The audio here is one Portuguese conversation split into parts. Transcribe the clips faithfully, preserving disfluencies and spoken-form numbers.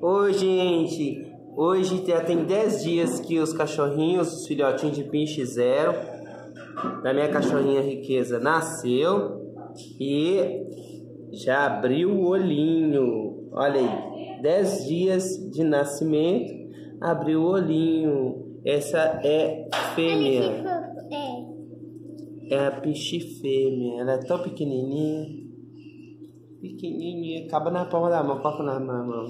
Oi, gente. Hoje já tem dez dias que os cachorrinhos, os filhotinhos de Pinche Zero, da minha cachorrinha Riqueza, nasceu e já abriu o olhinho. Olha aí, dez dias de nascimento, abriu o olhinho. Essa é fêmea. É a Pinche fêmea. Ela é tão pequenininha. Pequenininha. Cabe na palma da mão. Coloca na mão.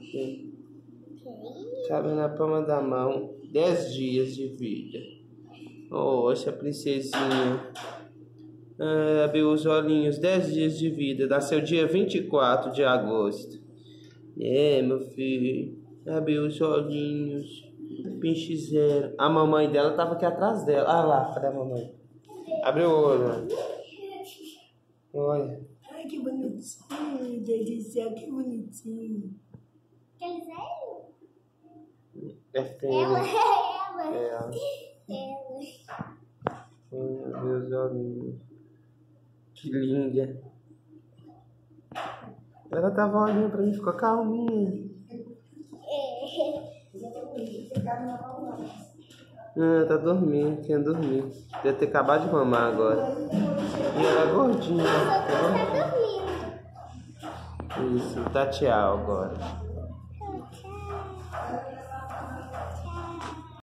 Cabe na palma da mão. dez dias de vida. Oh, essa princesinha. Ah, abriu os olhinhos. dez dias de vida. Nasceu dia vinte e quatro de agosto. É, meu filho. Abriu os olhinhos. Pinche Zero. A mamãe dela tava aqui atrás dela. Ah lá, cadê a mamãe? Abriu o olho. Olha. Ai, que bonitinho, Deus do céu, que bonitinho. Aquele velho? É fêmea. Ela, ela. É. Ela. Meu Deus, olha. Que linda. Ela tava olhando pra mim, ficou calminha. Ah, tá dormindo, tinha dormido. Deve ter acabado de mamar agora. E ela é gordinha. Tá dormindo. Isso, tá tchau agora.